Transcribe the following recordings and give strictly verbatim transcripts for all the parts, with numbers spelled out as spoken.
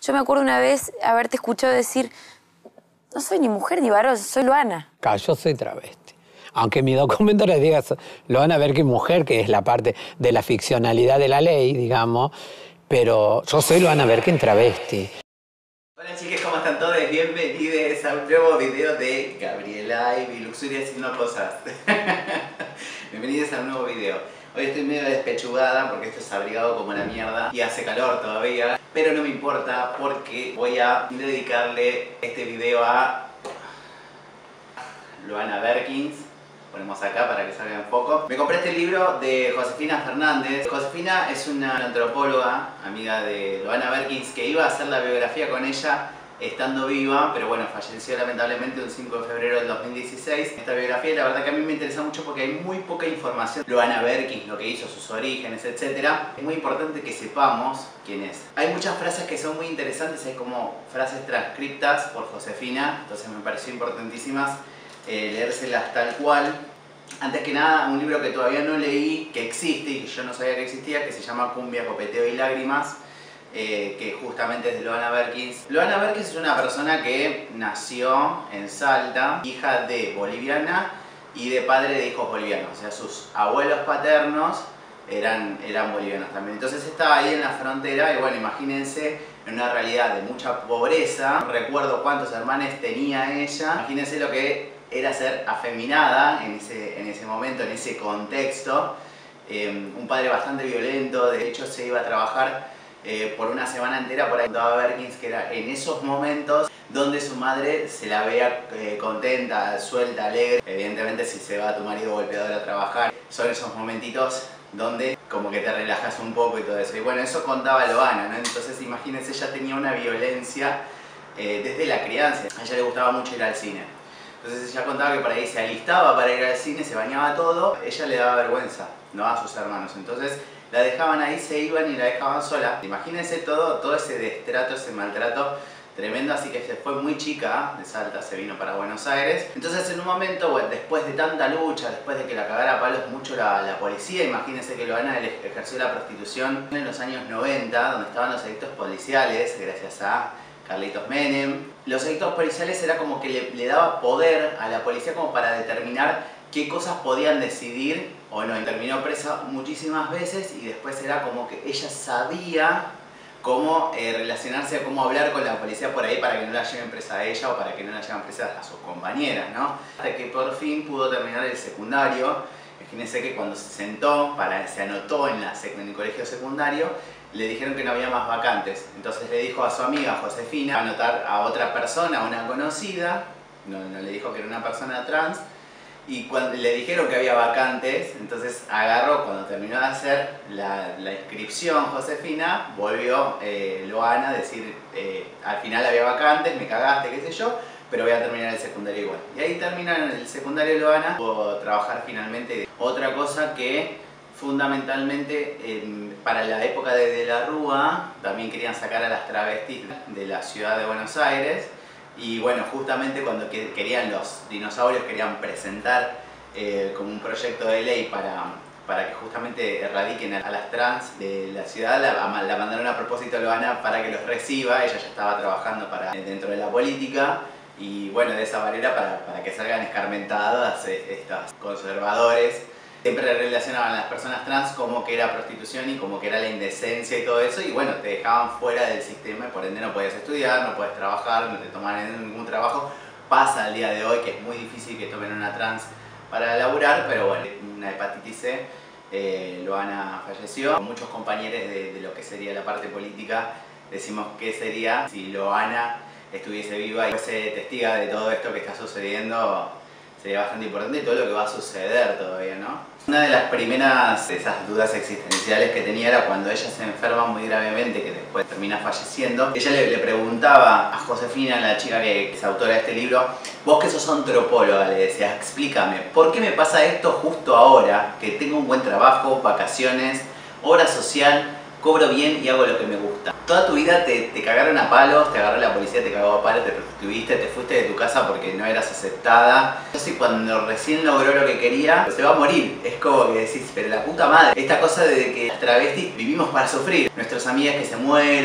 Yo me acuerdo una vez haberte escuchado decir, no soy ni mujer ni varón, soy Loana. Claro, yo soy travesti. Aunque mi documento le diga Loana Berkins mujer, que es la parte de la ficcionalidad de la ley, digamos, pero yo soy Loana Berkins travesti. Hola chiques, ¿cómo están todos? Bienvenidos a un nuevo video de Gabriela y Luxuria haciendo cosas. Bienvenidos a un nuevo video. Hoy estoy medio despechugada porque esto es abrigado como la mierda y hace calor todavía, pero no me importa porque voy a dedicarle este video a Loana Berkins. Ponemos acá para que salga en foco. Me compré este libro de Josefina Fernández. Josefina es una antropóloga, amiga de Loana Berkins, que iba a hacer la biografía con ella estando viva, pero bueno, falleció lamentablemente un cinco de febrero del dos mil dieciséis. Esta biografía la verdad que a mí me interesa mucho porque hay muy poca información. Loana Berkins, lo que hizo, sus orígenes, etcétera. Es muy importante que sepamos quién es. Hay muchas frases que son muy interesantes, hay como frases transcriptas por Josefina, entonces me pareció importantísimas eh, leérselas tal cual. Antes que nada, un libro que todavía no leí, que existe y que yo no sabía que existía, que se llama Cumbia, Copeteo y Lágrimas. Eh, que justamente es de Loana Berkins. Loana Berkins es una persona que nació en Salta, hija de boliviana y de padre de hijos bolivianos, o sea, sus abuelos paternos eran, eran bolivianos también. Entonces estaba ahí en la frontera y bueno, imagínense en una realidad de mucha pobreza. No recuerdo cuántos hermanos tenía ella. Imagínense lo que era ser afeminada en ese, en ese momento, en ese contexto. Eh, un padre bastante violento, de hecho se iba a trabajar Eh, por una semana entera. Por ahí contaba Berkins que era en esos momentos donde su madre se la veía eh, contenta, suelta, alegre. Evidentemente si se va tu marido golpeador a trabajar, son esos momentitos donde como que te relajas un poco y todo eso. Y bueno, eso contaba Loana, ¿no? Entonces imagínense, ella tenía una violencia eh, desde la crianza. A ella le gustaba mucho ir al cine. Entonces ella contaba que por ahí se alistaba para ir al cine, se bañaba todo. Ella le daba vergüenza, ¿no? A sus hermanos. Entonces la dejaban ahí, se iban y la dejaban sola. Imagínense todo, todo ese destrato, ese maltrato tremendo, así que se fue muy chica de Salta, se vino para Buenos Aires. Entonces en un momento, bueno, después de tanta lucha, después de que la cagara a palos mucho la, la policía, imagínense que Loana ejerció la prostitución en los años noventa, donde estaban los edictos policiales, gracias a Carlitos Menem. Los edictos policiales era como que le, le daba poder a la policía como para determinar qué cosas podían decidir o no. Y terminó presa muchísimas veces y después era como que ella sabía cómo eh, relacionarse, cómo hablar con la policía por ahí para que no la lleven presa a ella o para que no la lleven presa a sus compañeras, ¿no? Hasta que por fin pudo terminar el secundario. Imagínense que cuando se sentó, para, se anotó en, la, en el colegio secundario, le dijeron que no había más vacantes. Entonces le dijo a su amiga Josefina anotar a otra persona, a una conocida, no, no le dijo que era una persona trans, y cuando le dijeron que había vacantes, entonces agarró, cuando terminó de hacer la, la inscripción Josefina, volvió eh, Loana a decir, eh, al final había vacantes, me cagaste, qué sé yo, pero voy a terminar el secundario igual. Y ahí termina el secundario Loana, pudo trabajar finalmente. Otra cosa que fundamentalmente eh, para la época de, de la Rúa, también querían sacar a las travestis de la ciudad de Buenos Aires. Y bueno, justamente cuando querían los dinosaurios, querían presentar eh, como un proyecto de ley para, para que justamente erradiquen a, a las trans de la ciudad, la, la mandaron a propósito a Loana para que los reciba. Ella ya estaba trabajando para, dentro de la política y bueno, de esa manera para, para que salgan escarmentadas eh, estos conservadores. Siempre relacionaban a las personas trans como que era prostitución y como que era la indecencia y todo eso, y bueno, te dejaban fuera del sistema y por ende no podías estudiar, no podías trabajar, no te tomaban ningún trabajo. Pasa al día de hoy que es muy difícil que tomen una trans para laburar, pero bueno, una hepatitis C, eh, Loana falleció. Muchos compañeros de, de lo que sería la parte política decimos qué sería si Loana estuviese viva y fuese testiga de todo esto que está sucediendo. Sería bastante importante todo lo que va a suceder todavía, ¿no? Una de las primeras de esas dudas existenciales que tenía era cuando ella se enferma muy gravemente, que después termina falleciendo. Ella le, le preguntaba a Josefina, la chica que es autora de este libro, vos que sos antropóloga, le decía, explícame, ¿por qué me pasa esto justo ahora? Que tengo un buen trabajo, vacaciones, obra social, cobro bien y hago lo que me gusta. Toda tu vida te, te cagaron a palos, te agarró la policía, te cagó a palos, te prostituiste, te fuiste de tu casa porque no eras aceptada. Yo sí, cuando recién logró lo que quería, se va a morir. Es como que decís, pero la puta madre. Esta cosa de que las travestis vivimos para sufrir. Nuestras amigas que se mueren,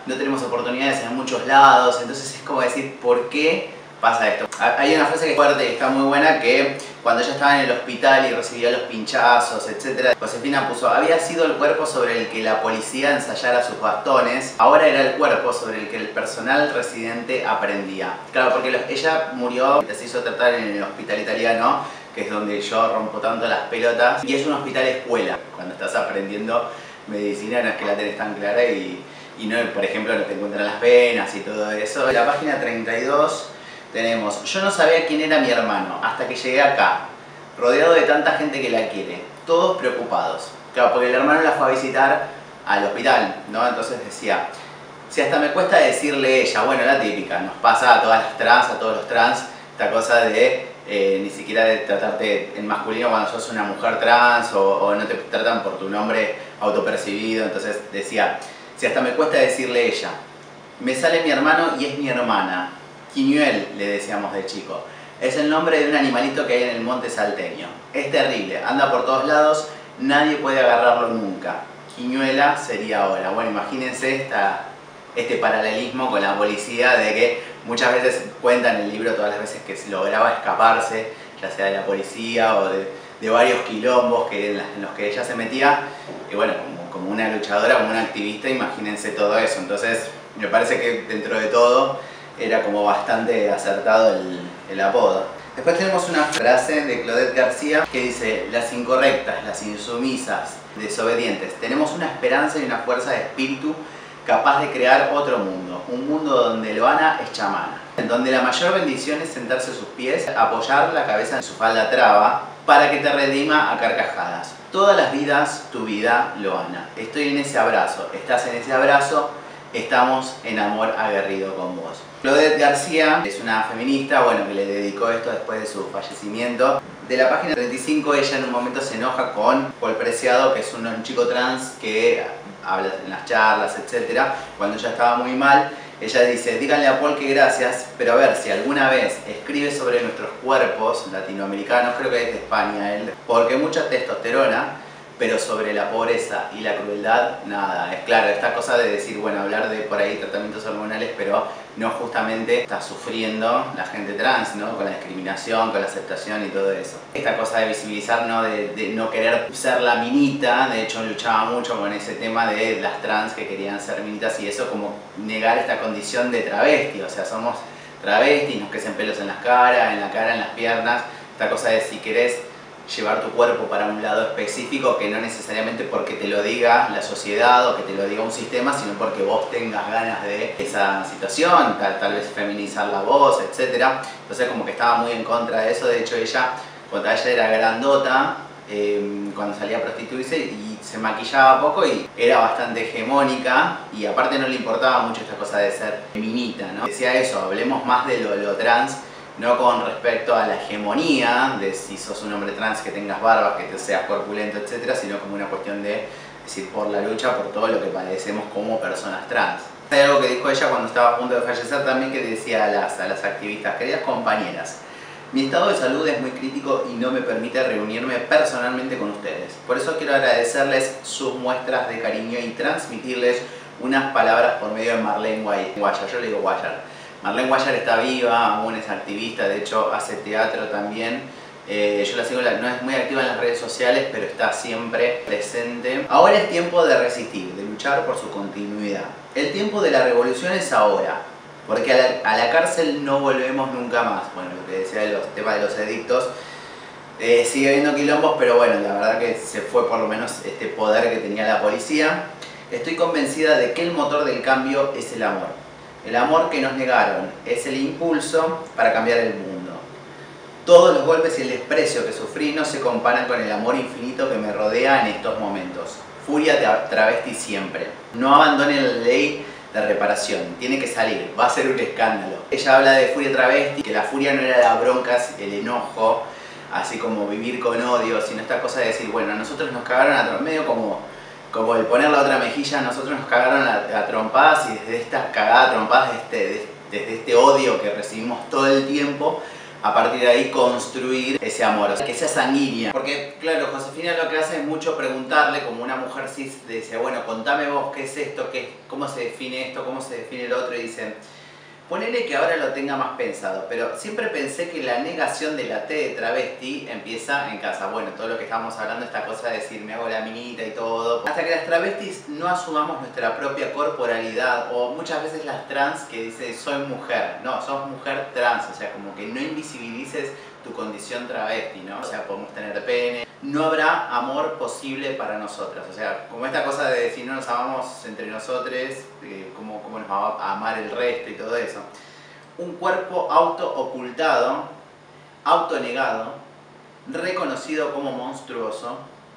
no tenemos oportunidades en muchos lados, entonces es como decir, ¿por qué pasa esto? Hay una frase que es fuerte y está muy buena, que cuando ella estaba en el hospital y recibía los pinchazos, etcétera, Josefina puso: había sido el cuerpo sobre el que la policía ensayara sus bastones, ahora era el cuerpo sobre el que el personal residente aprendía. Claro, porque los, ella murió, se hizo tratar en el hospital italiano, que es donde yo rompo tanto las pelotas, y es un hospital escuela. Cuando estás aprendiendo medicina no es que la tenés tan clara y, y no, por ejemplo, no te encuentran las venas y todo eso. En la página treinta y dos tenemos: yo no sabía quién era mi hermano hasta que llegué acá, rodeado de tanta gente que la quiere, todos preocupados. Claro, porque el hermano la fue a visitar al hospital, ¿no? Entonces decía, si hasta me cuesta decirle ella, bueno, la típica, nos pasa a todas las trans, a todos los trans, esta cosa de eh, ni siquiera de tratarte en masculino cuando sos una mujer trans, o, o no te tratan por tu nombre autopercibido. Entonces decía, si hasta me cuesta decirle ella, me sale mi hermano y es mi hermana. Quiñuel, le decíamos de chico. Es el nombre de un animalito que hay en el monte salteño. Es terrible, anda por todos lados, nadie puede agarrarlo nunca. Quiñuela sería ahora. Bueno, imagínense esta, este paralelismo con la policía, de que muchas veces cuentan en el libro todas las veces que se lograba escaparse, ya sea de la policía o de, de varios quilombos que, en los que ella se metía. Y bueno, como, como una luchadora, como una activista, imagínense todo eso. Entonces, me parece que dentro de todo era como bastante acertado el, el apodo. Después tenemos una frase de Claudette García que dice: las incorrectas, las insumisas, desobedientes, tenemos una esperanza y una fuerza de espíritu capaz de crear otro mundo, un mundo donde Loana es chamana, en donde la mayor bendición es sentarse a sus pies, apoyar la cabeza en su falda traba para que te redima a carcajadas. Todas las vidas, tu vida, Loana. Estoy en ese abrazo, estás en ese abrazo, estamos en amor aguerrido con vos. Claudette García es una feminista, bueno, que le dedicó esto después de su fallecimiento. De la página treinta y cinco, ella en un momento se enoja con Paul Preciado, que es un, un chico trans que habla en las charlas, etcétera. Cuando ella estaba muy mal, ella dice: díganle a Paul que gracias, pero a ver si alguna vez escribe sobre nuestros cuerpos latinoamericanos, creo que es de España él, porque mucha testosterona, pero sobre la pobreza y la crueldad, nada. Es claro, esta cosa de decir, bueno, hablar de por ahí tratamientos hormonales, pero no justamente está sufriendo la gente trans, ¿no? Con la discriminación, con la aceptación y todo eso. Esta cosa de visibilizar, ¿no? De, de no querer ser la minita, de hecho luchaba mucho con ese tema de las trans que querían ser minitas, y eso como negar esta condición de travesti, o sea, somos travestis, nos crecen pelos en las caras, en la cara, en las piernas, esta cosa de si querés llevar tu cuerpo para un lado específico, que no necesariamente porque te lo diga la sociedad o que te lo diga un sistema, sino porque vos tengas ganas de esa situación, tal, tal vez feminizar la voz, etcétera. Entonces como que estaba muy en contra de eso. De hecho ella, cuando ella era grandota, eh, cuando salía a prostituirse y se maquillaba poco y era bastante hegemónica, y aparte no le importaba mucho esta cosa de ser feminita, ¿no? Decía eso, hablemos más de lo, lo trans, no con respecto a la hegemonía de si sos un hombre trans, que tengas barbas, que te seas corpulento, etcétera, sino como una cuestión de decir, por la lucha por todo lo que padecemos como personas trans. Hay algo que dijo ella cuando estaba a punto de fallecer también, que decía a las, a las activistas: queridas compañeras, mi estado de salud es muy crítico y no me permite reunirme personalmente con ustedes. Por eso quiero agradecerles sus muestras de cariño y transmitirles unas palabras por medio de Marlene Guayar. Yo le digo Guayar. Marlene Guayar está viva, aún es activista, de hecho hace teatro también. Eh, yo la sigo, no es muy activa en las redes sociales, pero está siempre presente. Ahora es tiempo de resistir, de luchar por su continuidad. El tiempo de la revolución es ahora, porque a la, a la cárcel no volvemos nunca más. Bueno, lo que decía de los temas de los edictos, eh, sigue habiendo quilombos, pero bueno, la verdad que se fue por lo menos este poder que tenía la policía. Estoy convencida de que el motor del cambio es el amor. El amor que nos negaron es el impulso para cambiar el mundo. Todos los golpes y el desprecio que sufrí no se comparan con el amor infinito que me rodea en estos momentos. Furia travesti siempre. No abandonen la ley de reparación. Tiene que salir. Va a ser un escándalo. Ella habla de furia travesti, que la furia no era la bronca, el enojo, así como vivir con odio, sino esta cosa de decir, bueno, a nosotros nos cagaron a medio como... como el poner la otra mejilla, nosotros nos cagaron a, a trompadas, y desde esta cagada trompadas, desde este, desde este odio que recibimos todo el tiempo, a partir de ahí construir ese amor, o sea, que sea sanguínea. Porque claro, Josefina lo que hace es mucho preguntarle, como una mujer cis decía, bueno, contame vos qué es esto, qué, cómo se define esto, cómo se define el otro, y dicen, ponele que ahora lo tenga más pensado, pero siempre pensé que la negación de la T de travesti empieza en casa. Bueno, todo lo que estábamos hablando, esta cosa de decir me hago la minita y todo. Hasta que las travestis no asumamos nuestra propia corporalidad, o muchas veces las trans que dicen soy mujer. No, sos mujer trans, o sea, como que no invisibilices tu condición travesti, ¿no? O sea, podemos tener pene. No habrá amor posible para nosotras. O sea, como esta cosa de si no nos amamos entre nosotros, eh, ¿cómo, cómo nos va a amar el resto y todo eso? Un cuerpo auto-ocultado, autonegado, reconocido como monstruoso,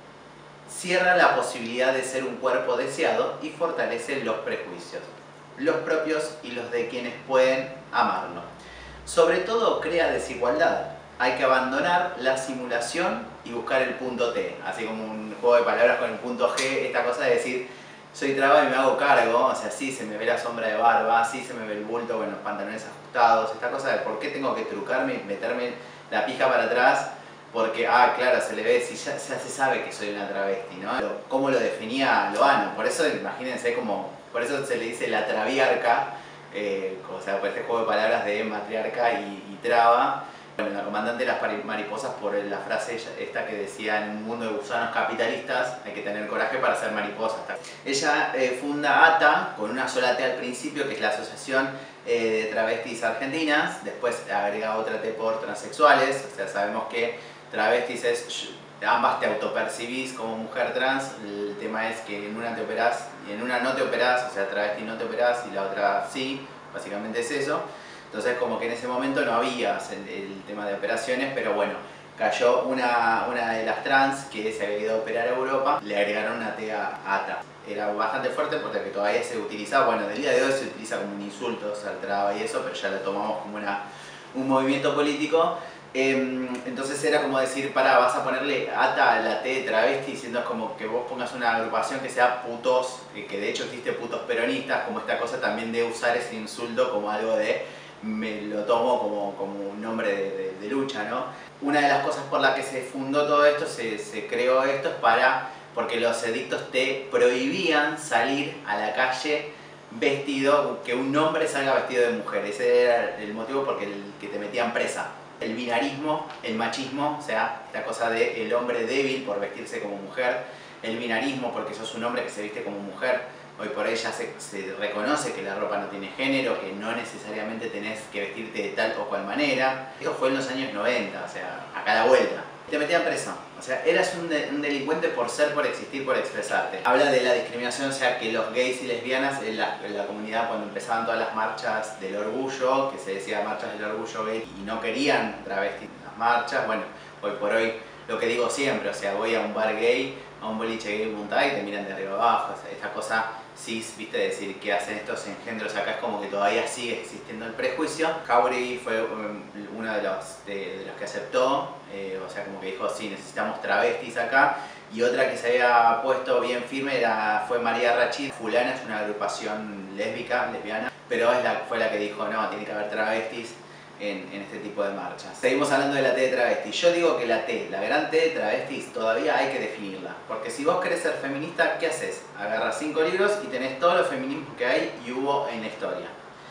cierra la posibilidad de ser un cuerpo deseado y fortalece los prejuicios, los propios y los de quienes pueden amarlo. Sobre todo crea desigualdad. Hay que abandonar la simulación y buscar el punto T, así como un juego de palabras con el punto G, esta cosa de decir soy traba y me hago cargo, o sea, sí se me ve la sombra de barba, sí se me ve el bulto con los pantalones ajustados, esta cosa de por qué tengo que trucarme y meterme la pija para atrás, porque, ah, claro, se le ve, si ya, ya se sabe que soy una travesti, ¿no? ¿Cómo lo definía Loano? Por eso, imagínense como, por eso se le dice la traviarca, eh, o sea, por este juego de palabras de matriarca y, y traba. Bueno, la comandante de las mariposas, por la frase esta que decía, en un mundo de gusanos capitalistas hay que tener coraje para ser mariposas. Ella eh, funda A T A con una sola T al principio, que es la Asociación eh, de Travestis Argentinas, después agrega otra T por transexuales, o sea, sabemos que travestis es, ambas te autopercibís como mujer trans, el tema es que en una te operás y en una no te operás, o sea, travesti no te operás y la otra sí, básicamente es eso. Entonces como que en ese momento no había el, el tema de operaciones, pero bueno, cayó una, una de las trans que se había ido a operar a Europa, le agregaron una T a A T A. Era bastante fuerte porque todavía se utilizaba, bueno, del día de hoy se utiliza como un insulto, se traba y eso, pero ya lo tomamos como una, un movimiento político. Eh, entonces era como decir, pará, vas a ponerle A T A a la T de travesti, siendo como que vos pongas una agrupación que sea putos, que de hecho existe putos peronistas, como esta cosa también de usar ese insulto como algo de me lo tomo como, como un nombre de, de, de lucha, ¿no? Una de las cosas por las que se fundó todo esto, se, se creó esto, es para, porque los edictos te prohibían salir a la calle vestido, que un hombre salga vestido de mujer. Ese era el motivo por el que te metían presa. El binarismo, el machismo, o sea, esta cosa de el hombre débil por vestirse como mujer, el binarismo porque sos un hombre que se viste como mujer. Hoy por hoy ya se, se reconoce que la ropa no tiene género, que no necesariamente tenés que vestirte de tal o cual manera. Esto fue en los años noventa, o sea, a cada vuelta. Te metían preso, o sea, eras un, de, un delincuente por ser, por existir, por expresarte. Habla de la discriminación, o sea, que los gays y lesbianas en la, en la comunidad, cuando empezaban todas las marchas del orgullo, que se decía marchas del orgullo gay, y no querían travestis en las marchas, bueno, hoy por hoy, lo que digo siempre, o sea, voy a un bar gay, a un boliche gay montado y te miran de arriba abajo, o sea, esta cosa cis, viste, decir que hacen estos engendros acá es como que todavía sigue existiendo el prejuicio. Jauregui fue um, uno de los, de, de los que aceptó, eh, o sea, como que dijo, sí, necesitamos travestis acá, y otra que se había puesto bien firme era, fue María Rachid. Fulana es una agrupación lésbica, lesbiana, pero es la, fue la que dijo, no, tiene que haber travestis En, en este tipo de marchas. Seguimos hablando de la T de travesti. Yo digo que la T, la gran T de travestis, todavía hay que definirla. Porque si vos querés ser feminista, ¿qué haces? Agarras cinco libros y tenés todos los feminismos que hay y hubo en la historia.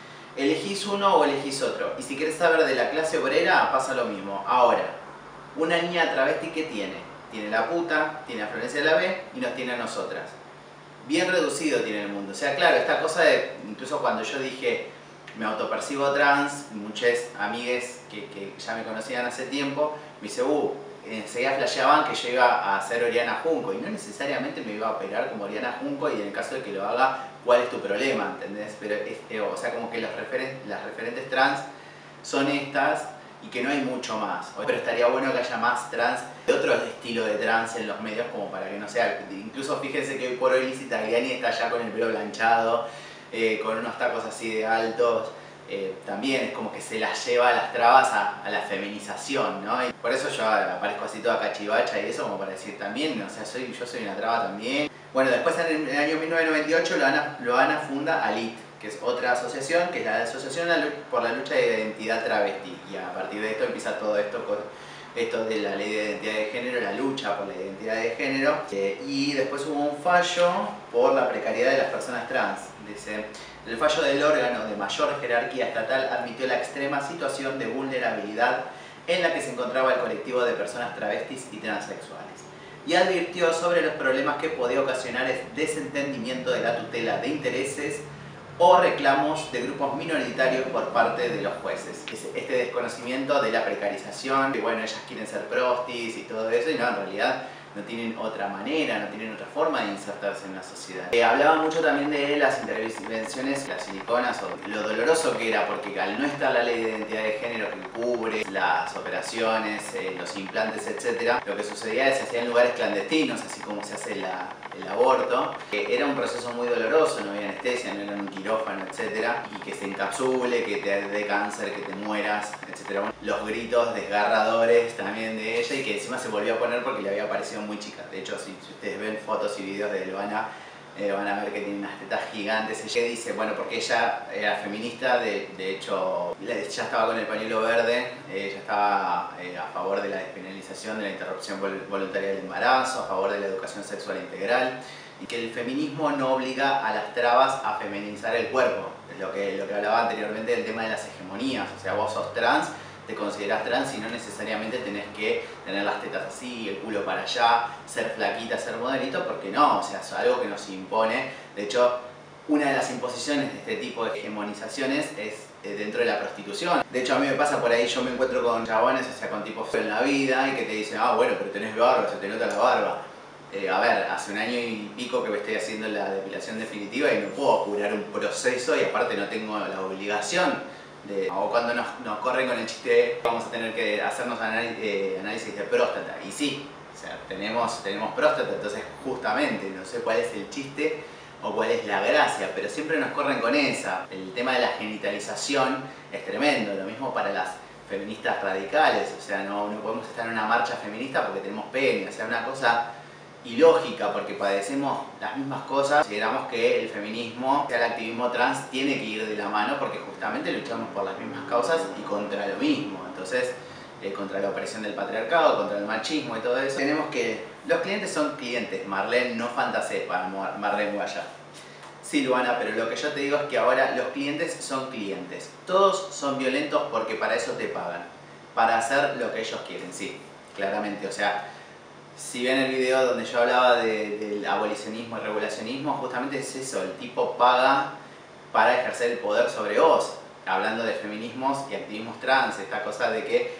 Elegís uno o elegís otro. Y si querés saber de la clase obrera, pasa lo mismo. Ahora, una niña travesti, ¿qué tiene? Tiene la puta, tiene a Florencia de la B y nos tiene a nosotras. Bien reducido tiene el mundo. O sea, claro, esta cosa de, incluso cuando yo dije me autopercibo trans, muchas amigues que, que ya me conocían hace tiempo, me dice, uh, enseguida flasheaban que yo iba a ser Oriana Junco, y no necesariamente me iba a operar como Oriana Junco, y en el caso de que lo haga, ¿cuál es tu problema? ¿Entendés? Pero, este, o sea, como que los referen las referentes trans son estas, y que no hay mucho más. Pero estaría bueno que haya más trans, de otro estilo de trans en los medios, como para que no sea, incluso fíjense que hoy por hoy Lizzy Tagliani está ya con el pelo planchado, Eh, con unos tacos así de altos, eh, también es como que se las lleva a las trabas a, a la feminización, ¿no? Y por eso yo aparezco así toda cachivacha y eso, como para decir también, o sea, soy, yo soy una traba también. Bueno, después en el, en el año mil novecientos noventa y ocho Loana, Loana funda Alit, que es otra asociación, que es la Asociación por la Lucha de Identidad Travesti. Y a partir de esto empieza todo esto con esto de la ley de identidad de género, la lucha por la identidad de género. Eh, y después hubo un fallo por la precariedad de las personas trans. Dice, el fallo del órgano de mayor jerarquía estatal admitió la extrema situación de vulnerabilidad en la que se encontraba el colectivo de personas travestis y transexuales, y advirtió sobre los problemas que podía ocasionar el desentendimiento de la tutela de intereses o reclamos de grupos minoritarios por parte de los jueces. Este desconocimiento de la precarización, que bueno, ellas quieren ser prostis y todo eso, y no, en realidad no tienen otra manera, no tienen otra forma de insertarse en la sociedad. Eh, hablaba mucho también de las intervenciones, las siliconas, o lo doloroso que era, porque al no estar la ley de identidad de género que cubre las operaciones, eh, los implantes, etcétera, lo que sucedía es que se hacía en lugares clandestinos, así como se hace la, el aborto. Que era un proceso muy doloroso, no había anestesia, no era un quirófano, etcétera, y que se encapsule, que te dé cáncer, que te mueras, etcétera. Bueno, los gritos desgarradores también de ella, y que encima se volvió a poner porque le había parecido muy chica. De hecho, si, si ustedes ven fotos y videos de Loana, eh, van a ver que tiene unas tetas gigantes. Ella dice, bueno, porque ella era feminista, de, de hecho, ya estaba con el pañuelo verde, eh, ella estaba eh, a favor de la despenalización de la interrupción voluntaria del embarazo, a favor de la educación sexual integral, y que el feminismo no obliga a las trabas a feminizar el cuerpo. Es lo que, lo que hablaba anteriormente del tema de las hegemonías. O sea, vos sos trans, te considerás trans y no necesariamente tenés que tener las tetas así, el culo para allá, ser flaquita, ser modelito, porque no, o sea, es algo que nos impone. De hecho, una de las imposiciones de este tipo de hegemonizaciones es dentro de la prostitución. De hecho, a mí me pasa por ahí, yo me encuentro con chabones, o sea, con tipos en la vida, y que te dicen, ah, bueno, pero tenés barba, se te nota la barba. Eh, a ver, hace un año y pico que me estoy haciendo la depilación definitiva y no puedo curar un proceso, y aparte no tengo la obligación. De, o cuando nos, nos corren con el chiste de vamos a tener que hacernos análisis, eh, análisis de próstata. Y sí, o sea, tenemos, tenemos próstata, entonces justamente no sé cuál es el chiste o cuál es la gracia, pero siempre nos corren con esa. El tema de la genitalización es tremendo, lo mismo para las feministas radicales. O sea, no, no podemos estar en una marcha feminista porque tenemos pene, o sea, una cosa ilógica, porque padecemos las mismas cosas. Consideramos que el feminismo, el activismo trans, tiene que ir de la mano porque justamente luchamos por las mismas causas y contra lo mismo. Entonces, eh, contra la opresión del patriarcado, contra el machismo y todo eso. Tenemos que... Los clientes son clientes, Marlene, no fantasees para Marlene Guaya. Sí, Luana, pero lo que yo te digo es que ahora los clientes son clientes. Todos son violentos porque para eso te pagan. Para hacer lo que ellos quieren, sí, claramente. O sea, si ven el video donde yo hablaba de, del abolicionismo y regulacionismo, justamente es eso, el tipo paga para ejercer el poder sobre vos. Hablando de feminismos y activismos trans, esta cosa de que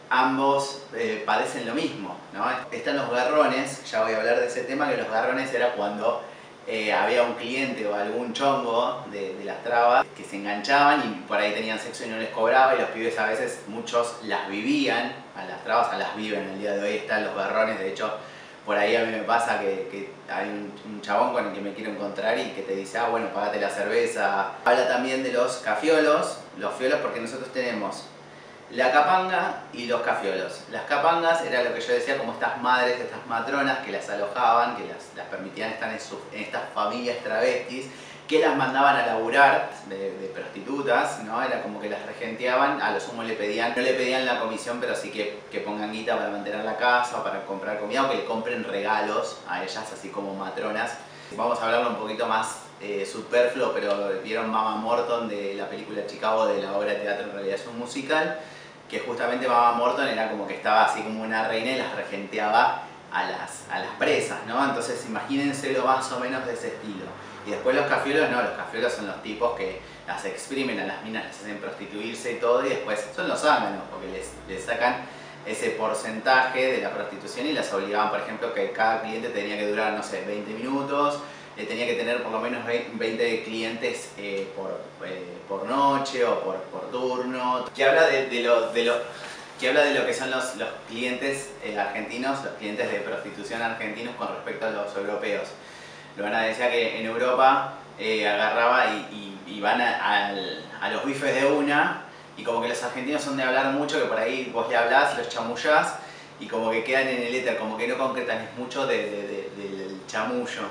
ambos eh, padecen lo mismo, ¿no? Están los garrones, ya voy a hablar de ese tema, que los garrones era cuando eh, había un cliente o algún chongo de, de las trabas que se enganchaban y por ahí tenían sexo y no les cobraba, y los pibes a veces, muchos las vivían, a las trabas, a las viven, el día de hoy están los garrones. De hecho, por ahí a mí me pasa que, que hay un, un chabón con el que me quiero encontrar y que te dice, ah, bueno, pagate la cerveza. Habla también de los cafiolos, los fiolos, porque nosotros tenemos la capanga y los cafiolos. Las capangas era lo que yo decía, como estas madres, estas matronas que las alojaban, que las, las permitían estar en, su, en estas familias travestis, que las mandaban a laburar de, de prostitutas, ¿no? Era como que las regenteaban, a lo sumo le pedían, no le pedían la comisión, pero sí que, que pongan guita para mantener la casa, para comprar comida, o que le compren regalos a ellas, así como matronas. Vamos a hablarlo un poquito más eh, superfluo, pero vieron Mama Morton de la película Chicago, de la obra de teatro, en realidad es un musical, que justamente Mama Morton era como que estaba así como una reina y las regenteaba a las, a las presas, ¿no? Entonces imagínenselo más o menos de ese estilo. Y después los cafiolos no, los cafiolos son los tipos que las exprimen a las minas, las hacen prostituirse y todo, y después son los zánganos, porque les, les sacan ese porcentaje de la prostitución y las obligaban, por ejemplo, que cada cliente tenía que durar, no sé, veinte minutos, eh, tenía que tener por lo menos veinte clientes eh, por, eh, por noche o por, por turno, que habla de, de, lo, de, lo, que habla de lo que son los, los clientes eh, argentinos, los clientes de prostitución argentinos con respecto a los europeos. Luana decía que en Europa eh, agarraba y, y, y van a, a, a los bifes de una, y como que los argentinos son de hablar mucho, que por ahí vos le hablás, los chamullás, y como que quedan en el éter, como que no concretan, es mucho de, de, de, del chamullo.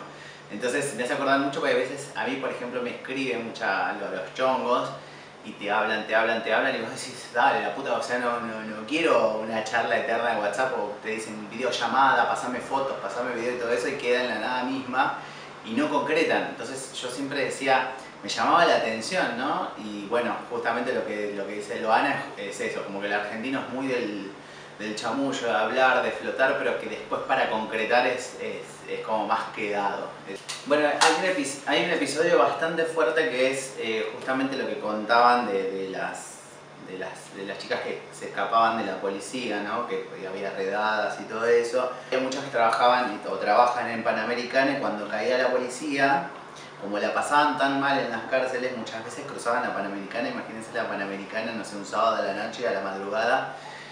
Entonces me hace acordar mucho porque a veces a mí, por ejemplo, me escriben mucha, los, los chongos y te hablan, te hablan, te hablan y vos decís, dale, la puta, o sea, no, no, no quiero una charla eterna de WhatsApp o te dicen videollamada, pasame fotos, pasame video y todo eso y queda en la nada misma y no concretan. Entonces yo siempre decía, me llamaba la atención, ¿no? Y bueno, justamente lo que, lo que dice Loana es, es eso, como que el argentino es muy del, del chamullo, de hablar, de flotar, pero que después para concretar es, es, es como más quedado. Bueno, hay un, hay un episodio bastante fuerte que es eh, justamente lo que contaban de, de, las, de, las, de las chicas que se escapaban de la policía, ¿no? Que había redadas y todo eso. Hay muchas que trabajaban o trabajan en Panamericana y cuando caía la policía, como la pasaban tan mal en las cárceles, muchas veces cruzaban la Panamericana. Imagínense la Panamericana, no sé, un sábado a la noche, a la madrugada,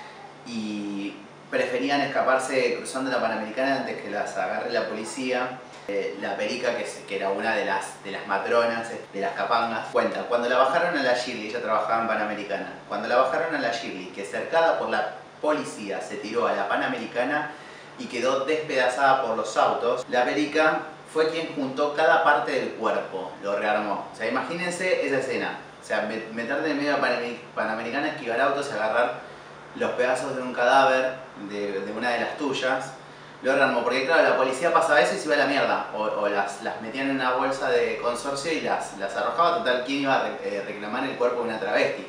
y preferían escaparse cruzando la Panamericana antes que las agarre la policía. Eh, la Perica, que, es, que era una de las, de las matronas, de las capangas, cuenta, cuando la bajaron a la Shirley, ella trabajaba en Panamericana, cuando la bajaron a la Shirley, que cercada por la policía se tiró a la Panamericana y quedó despedazada por los autos, la Perica fue quien juntó cada parte del cuerpo, lo rearmó. O sea, imagínense esa escena, o sea, meterte en medio de Panamericana, esquivar autos y agarrar los pedazos de un cadáver de, de una de las tuyas, lo rearmó, porque claro, la policía pasaba eso y se iba a la mierda, o, o las, las metían en una bolsa de consorcio y las, las arrojaba. Total, ¿quién iba a re, eh, reclamar el cuerpo de una travesti?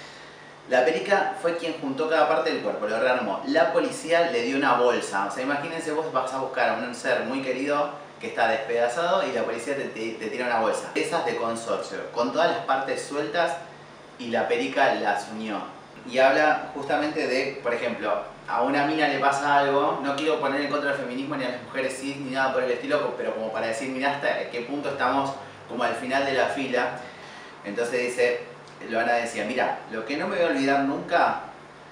La Perica fue quien juntó cada parte del cuerpo, lo rearmó. La policía le dio una bolsa, o sea, imagínense vos vas a buscar a un ser muy querido que está despedazado y la policía te, te, te tira una bolsa. Esas de consorcio, con todas las partes sueltas, y la Perica las unió. Y habla justamente de, por ejemplo, a una mina le pasa algo, no quiero poner en contra del feminismo ni a las mujeres cis ni nada por el estilo, pero como para decir, mirá hasta qué punto estamos como al final de la fila. Entonces dice, Loana decía, mira, lo que no me voy a olvidar nunca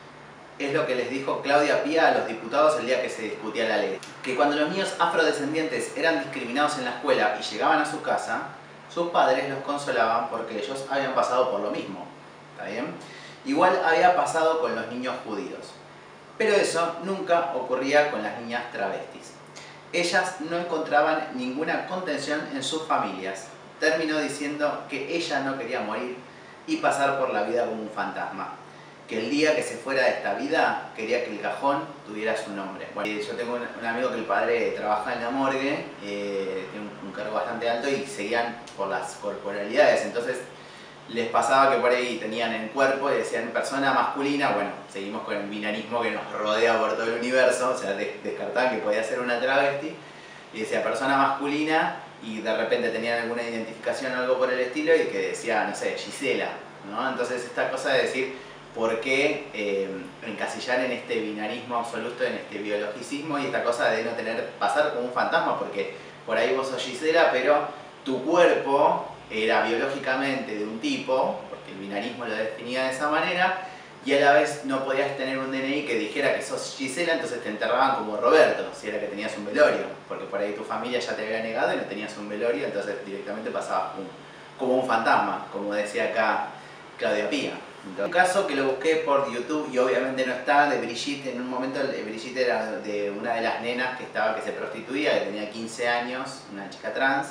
es lo que les dijo Claudia Pía a los diputados el día que se discutía la ley. Que cuando los niños afrodescendientes eran discriminados en la escuela y llegaban a su casa, sus padres los consolaban porque ellos habían pasado por lo mismo. ¿Está bien? Igual había pasado con los niños judíos. Pero eso nunca ocurría con las niñas travestis. Ellas no encontraban ninguna contención en sus familias. Terminó diciendo que ella no quería morir y pasar por la vida como un fantasma. Que el día que se fuera de esta vida quería que el cajón tuviera su nombre. Bueno, yo tengo un, un amigo que el padre trabaja en la morgue, eh, tiene un, un cargo bastante alto y seguían por las corporalidades. Entonces les pasaba que por ahí tenían en cuerpo y decían persona masculina. Bueno, seguimos con el binarismo que nos rodea por todo el universo, o sea, descartaban que podía ser una travesti y decía persona masculina y de repente tenían alguna identificación o algo por el estilo y que decía, no sé, Gisela, ¿no? Entonces esta cosa de decir por qué eh, encasillar en este binarismo absoluto, en este biologicismo y esta cosa de no tener, pasar como un fantasma, porque por ahí vos sos Gisela, pero tu cuerpo era biológicamente de un tipo, porque el binarismo lo definía de esa manera, y a la vez no podías tener un D N I que dijera que sos Gisela, entonces te enterraban como Roberto, si era que tenías un velorio, porque por ahí tu familia ya te había negado y no tenías un velorio, entonces directamente pasabas como, como un fantasma, como decía acá Claudia Pía. Entonces, un caso que lo busqué por YouTube y obviamente no está, de Brigitte. En un momento Brigitte era de una de las nenas que, estaba, que se prostituía, que tenía quince años, una chica trans,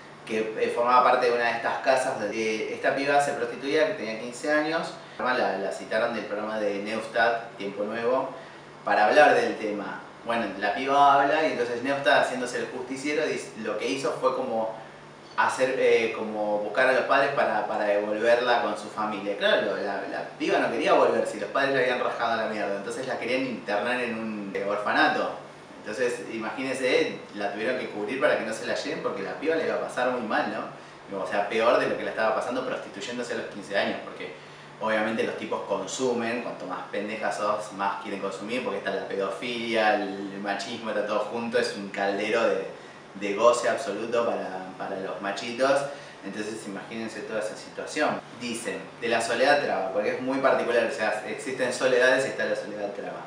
que formaba parte de una de estas casas. De, esta piba se prostituía, que tenía quince años, la, la citaron del programa de Neustadt, Tiempo Nuevo, para hablar del tema. Bueno, la piba habla y entonces Neustadt, haciéndose el justiciero, lo que hizo fue como hacer, eh, como buscar a los padres para, para devolverla con su familia. Claro, la, la piba no quería volver si los padres la habían rajado a la mierda, entonces la querían internar en un orfanato. Entonces, imagínense, la tuvieron que cubrir para que no se la lleven porque la piba le iba a pasar muy mal, ¿no? O sea, peor de lo que le estaba pasando prostituyéndose a los quince años, porque obviamente los tipos consumen, cuanto más pendejas sos, más quieren consumir, porque está la pedofilia, el machismo, está todo junto, es un caldero de, de goce absoluto para, para los machitos. Entonces imagínense toda esa situación. Dicen, de la soledad traba, porque es muy particular, o sea, existen soledades y está la soledad traba.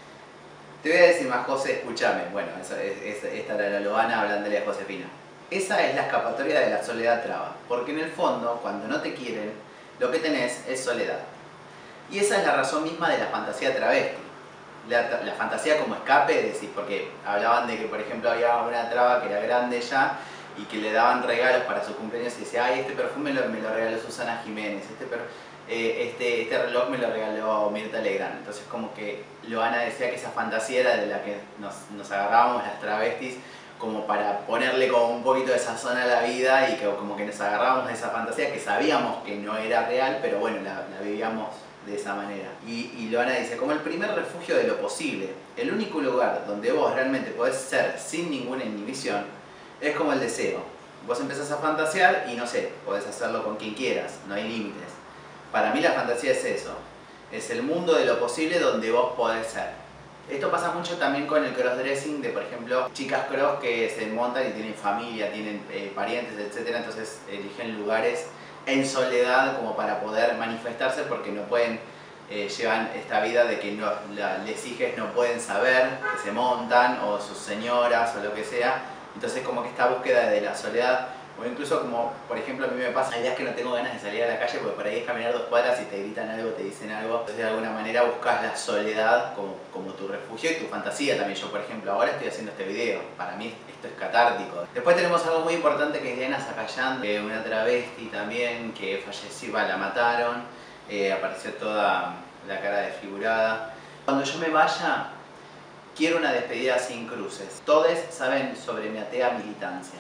Te voy a decir más, José, escúchame. Bueno, eso es, es, esta era la Loana hablándole a Josefina. Esa es la escapatoria de la soledad traba, porque en el fondo, cuando no te quieren, lo que tenés es soledad. Y esa es la razón misma de la fantasía travesti. La, la fantasía como escape, decir, porque hablaban de que, por ejemplo, había una traba que era grande ya y que le daban regalos para su cumpleaños y decía, ay, este perfume lo, me lo regaló Susana Jiménez, este, per, eh, este, este reloj me lo regaló Mirta Legrand. Entonces como que Loana decía que esa fantasía era de la que nos, nos agarrábamos las travestis como para ponerle como un poquito de sazón a la vida y que como que nos agarrábamos de esa fantasía que sabíamos que no era real, pero bueno, la, la vivíamos de esa manera. Y, y Loana dice, como el primer refugio de lo posible, el único lugar donde vos realmente podés ser sin ninguna inhibición, es como el deseo. Vos empezás a fantasear y no sé, podés hacerlo con quien quieras, no hay límites. Para mí la fantasía es eso, es el mundo de lo posible donde vos podés ser. Esto pasa mucho también con el crossdressing de, por ejemplo, chicas cross que se montan y tienen familia, tienen eh, parientes, etcétera. Entonces eligen lugares en soledad como para poder manifestarse porque no pueden, eh, llevan esta vida de que no, la, les hijes no pueden saber que se montan, o sus señoras o lo que sea. Entonces como que esta búsqueda de la soledad, o incluso como, por ejemplo, a mí me pasa, hay días que no tengo ganas de salir a la calle porque por ahí es caminar dos cuadras y te gritan algo, te dicen algo. Entonces de alguna manera buscas la soledad como, como tu refugio y tu fantasía también. Yo, por ejemplo, ahora estoy haciendo este video, para mí esto es catártico. Después tenemos algo muy importante que es Diana Zacayán, eh, una travesti también que falleció, la mataron, eh, apareció toda la cara desfigurada. Cuando yo me vaya, quiero una despedida sin cruces. Todos saben sobre mi atea militancia.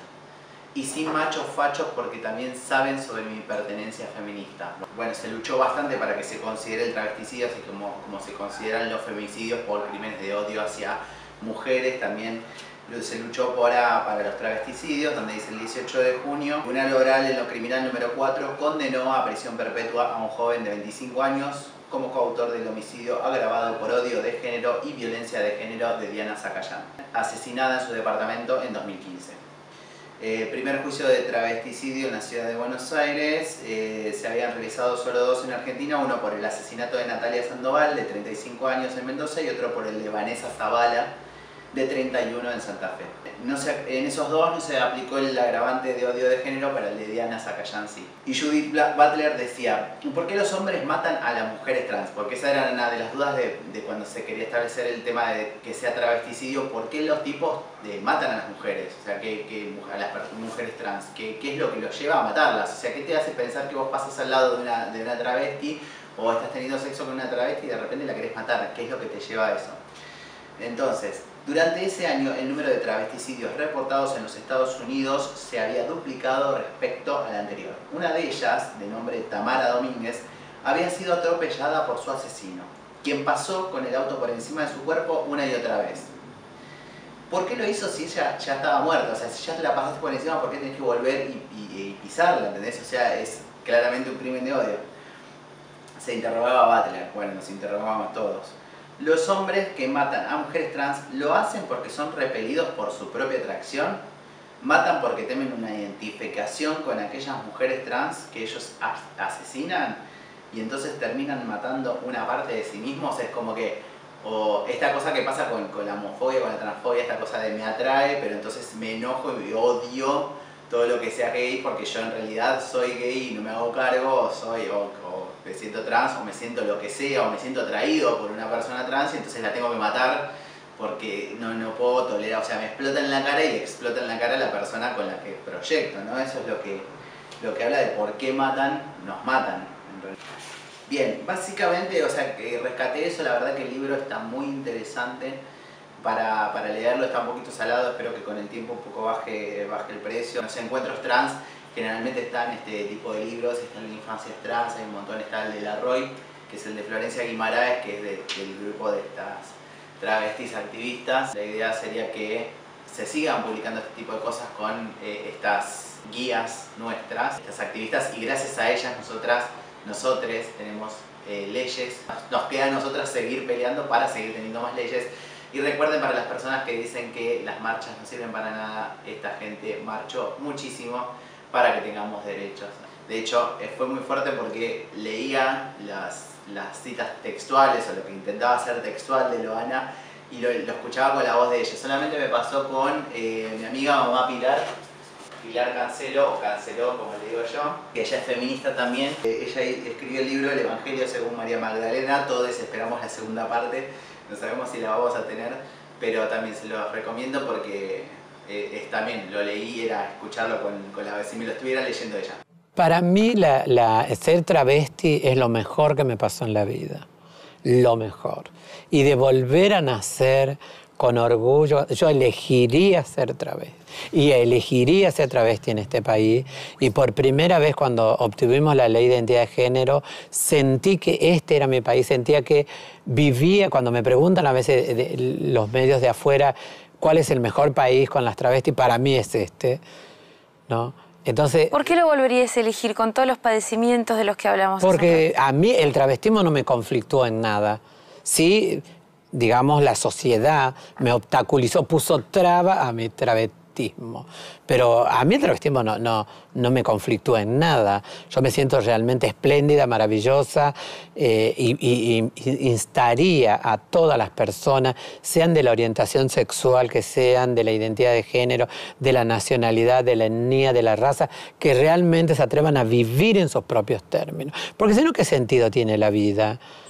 Y sin machos fachos porque también saben sobre mi pertenencia feminista. Bueno, se luchó bastante para que se considere el travesticidio, así como, como se consideran los femicidios por crímenes de odio hacia mujeres. También se luchó para, para los travesticidios, donde dice el dieciocho de junio, el Tribunal Oral en lo Criminal número cuatro condenó a prisión perpetua a un joven de veinticinco años como coautor del homicidio agravado por odio de género y violencia de género de Diana Zacayán, asesinada en su departamento en dos mil quince. Eh, primer juicio de travesticidio en la ciudad de Buenos Aires. Eh, se habían realizado solo dos en Argentina, uno por el asesinato de Natalia Sandoval, de treinta y cinco años, en Mendoza, y otro por el de Vanessa Zavala, de treinta y uno, en Santa Fe. No se, en esos dos no se aplicó el agravante de odio de género, para el de Diana Zacayán sí. Y Judith Butler decía, ¿por qué los hombres matan a las mujeres trans? Porque esa era una de las dudas de, de cuando se quería establecer el tema de que sea travesticidio. ¿Por qué los tipos de, matan a las mujeres? O sea, que, que a las mujeres trans, ¿qué, ¿qué es lo que los lleva a matarlas? O sea, ¿qué te hace pensar que vos pasas al lado de una, de una travesti o estás teniendo sexo con una travesti y de repente la querés matar? ¿Qué es lo que te lleva a eso? Entonces, durante ese año el número de travesticidios reportados en los Estados Unidos se había duplicado respecto al anterior. Una de ellas, de nombre Tamara Domínguez, había sido atropellada por su asesino, quien pasó con el auto por encima de su cuerpo una y otra vez. ¿Por qué lo hizo si ella ya estaba muerta? O sea, si ya te la pasaste por encima, ¿por qué tenés que volver y, y, y pisarla? ¿Entendés? O sea, es claramente un crimen de odio. Se interrogaba a Butler, bueno, nos interrogábamos todos. Los hombres que matan a mujeres trans lo hacen porque son repelidos por su propia atracción, matan porque temen una identificación con aquellas mujeres trans que ellos asesinan y entonces terminan matando una parte de sí mismos. Es como que, o esta cosa que pasa con, con la homofobia, con la transfobia, esta cosa de me atrae, pero entonces me enojo y odio todo lo que sea gay porque yo en realidad soy gay y no me hago cargo, o soy... O, me siento trans, o me siento lo que sea, o me siento atraído por una persona trans y entonces la tengo que matar porque no, no puedo tolerar, o sea, me explota en la cara y le explota en la cara a la persona con la que proyecto, ¿no? Eso es lo que, lo que habla de por qué matan, nos matan. Bien, básicamente, o sea, que rescaté eso, la verdad que el libro está muy interesante para, para leerlo, está un poquito salado, espero que con el tiempo un poco baje, baje el precio. Los encuentros trans generalmente están este tipo de libros, están en Infancias Trans, hay un montón, está el de La Roy, que es el de Florencia Guimaraes, que es de, del grupo de estas travestis activistas. La idea sería que se sigan publicando este tipo de cosas con eh, estas guías nuestras, estas activistas, y gracias a ellas nosotras, nosotres tenemos eh, leyes. Nos queda a nosotras seguir peleando para seguir teniendo más leyes. Y recuerden, para las personas que dicen que las marchas no sirven para nada, esta gente marchó muchísimo para que tengamos derechos. De hecho, fue muy fuerte porque leía las, las citas textuales o lo que intentaba hacer textual de Loana y lo, lo escuchaba con la voz de ella. Solamente me pasó con eh, mi amiga mamá Pilar, Pilar Cancelo, o Canceló como le digo yo, que ella es feminista también. Eh, ella escribió el libro El Evangelio según María Magdalena, todos esperamos la segunda parte, no sabemos si la vamos a tener, pero también se los recomiendo porque eh, es también, lo leí, era escucharlo con, con la, si me lo estuviera leyendo ella. Para mí la, la, ser travesti es lo mejor que me pasó en la vida, lo mejor. Y de volver a nacer con orgullo, yo elegiría ser travesti. Y elegiría ser travesti en este país. Y por primera vez cuando obtuvimos la ley de identidad de género, sentí que este era mi país, sentía que vivía, cuando me preguntan a veces de, de, los medios de afuera, ¿cuál es el mejor país con las travestis? Para mí es este, ¿no? Entonces, ¿por qué lo volverías a elegir con todos los padecimientos de los que hablamos? Porque a mí el travestismo no me conflictúa en nada. Sí, digamos, la sociedad me obstaculizó, puso traba a mi travestismo. Pero a mí el travestismo no, no, no me conflictúa en nada. Yo me siento realmente espléndida, maravillosa eh, y, y, y instaría a todas las personas, sean de la orientación sexual que sean, de la identidad de género, de la nacionalidad, de la etnia, de la raza, que realmente se atrevan a vivir en sus propios términos. Porque si no, ¿qué sentido tiene la vida?